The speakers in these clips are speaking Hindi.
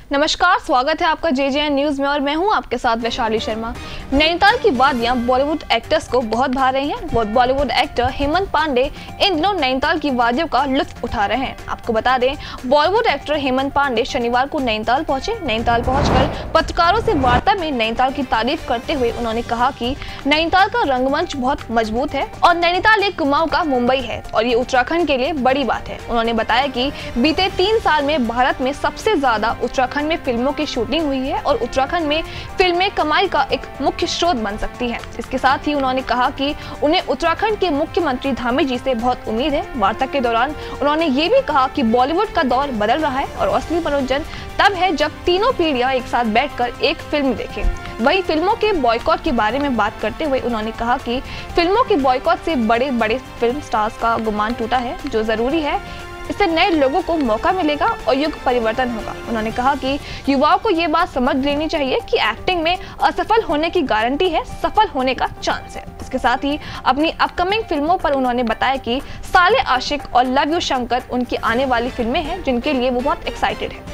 नमस्कार, स्वागत है आपका JJN न्यूज में और मैं हूं आपके साथ वैशाली शर्मा। नैनीताल की वादियां बॉलीवुड एक्टर्स को बहुत भा रही हैं। बॉलीवुड एक्टर हेमंत पांडे इन दिनों नैनीताल की वादियों का लुत्फ उठा रहे हैं। आपको बता दें, बॉलीवुड एक्टर हेमंत पांडे शनिवार को नैनीताल पहुंचे। नैनीताल पहुंचकर पत्रकारों से वार्ता में नैनीताल की तारीफ करते हुए उन्होंने कहा कि नैनीताल का रंगमंच बहुत मजबूत है और नैनीताल एक कुमाऊं का मुंबई है और ये उत्तराखंड के लिए बड़ी बात है। उन्होंने बताया कि बीते 3 साल में भारत में सबसे ज्यादा उत्तराखंड में फिल्मों की शूटिंग हुई है और उत्तराखंड में फिल्में कमाई का एक मुख्य स्रोत बन सकती हैं। इसके साथ ही उन्होंने कहा कि उन्हें उत्तराखंड के मुख्यमंत्री धामी जी से बहुत उम्मीद है। वार्ता के दौरान उन्होंने ये भी कहा कि बॉलीवुड का दौर बदल रहा है और असली मनोरंजन तब है जब तीनों पीढ़ियां एक साथ बैठकर एक फिल्म देखें। वही फिल्मों के बॉयकॉट के बारे में बात करते हुए उन्होंने कहा कि फिल्मों के बॉयकॉट से बड़े बड़े फिल्म स्टार्स का गुमान टूटा है, जो जरूरी है। इससे नए लोगों को मौका मिलेगा और युग परिवर्तन होगा। उन्होंने कहा कि युवाओं को ये बात समझ लेनी चाहिए कि एक्टिंग में असफल होने की गारंटी है, सफल होने का चांस है। इसके साथ ही अपनी अपकमिंग फिल्मों पर उन्होंने बताया कि साले आशिक और लव यू शंकर उनकी आने वाली फिल्में हैं जिनके लिए वो बहुत एक्साइटेड है।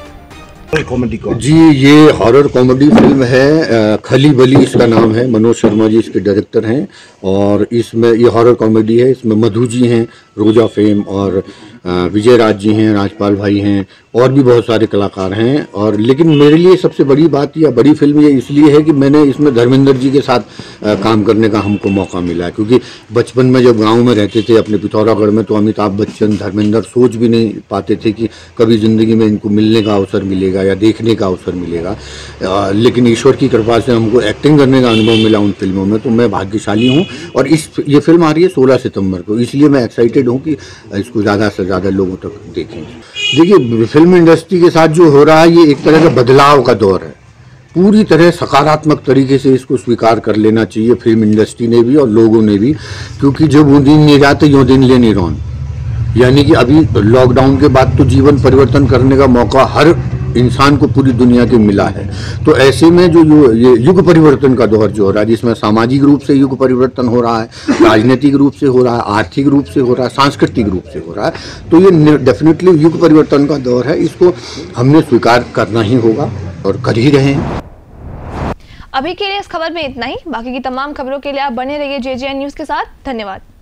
जी, ये हॉरर कॉमेडी फिल्म है। खली बली इसका नाम है। मनोज शर्मा जी इसके डायरेक्टर हैं और इसमें ये हॉरर कॉमेडी है। इसमें मधु जी हैं, रोजा फेम, और विजय राज जी हैं, राजपाल भाई हैं, और भी बहुत सारे कलाकार हैं। और लेकिन मेरे लिए सबसे बड़ी बात या बड़ी फिल्म ये इसलिए है कि मैंने इसमें धर्मेंद्र जी के साथ काम करने का हमको मौका मिला है। क्योंकि बचपन में जब गांव में रहते थे अपने पिथौरागढ़ में, तो अमिताभ बच्चन, धर्मेंद्र सोच भी नहीं पाते थे कि कभी ज़िंदगी में इनको मिलने का अवसर मिलेगा या देखने का अवसर मिलेगा। लेकिन ईश्वर की कृपा से हमको एक्टिंग करने का अनुभव मिला उन फिल्मों में, तो मैं भाग्यशाली हूँ। और ये फिल्म आ रही है 16 सितंबर को, इसलिए मैं एक्साइटेड हूँ कि इसको ज़्यादा से ज़्यादा लोगों तक देखें। देखिए, फिल्म इंडस्ट्री के साथ जो हो रहा है ये एक तरह का बदलाव का दौर है। पूरी तरह सकारात्मक तरीके से इसको स्वीकार कर लेना चाहिए फिल्म इंडस्ट्री ने भी और लोगों ने भी, क्योंकि जब वो दिन नहीं जाते यो दिन ले नहीं रौन। यानी कि अभी लॉकडाउन के बाद तो जीवन परिवर्तन करने का मौका हर इंसान को पूरी दुनिया के मिला है। तो ऐसे में जो ये युग परिवर्तन का दौर जो हो रहा है, जिसमें सामाजिक रूप से युग परिवर्तन हो रहा है, राजनीतिक रूप से हो रहा है, आर्थिक रूप से हो रहा है, सांस्कृतिक रूप से हो रहा है, तो ये डेफिनेटली युग परिवर्तन का दौर है। इसको हमने स्वीकार करना ही होगा और कर ही रहे हैं। अभी के लिए इस खबर में इतना ही। बाकी की तमाम खबरों के लिए आप बने रहिए JJN न्यूज के साथ। धन्यवाद।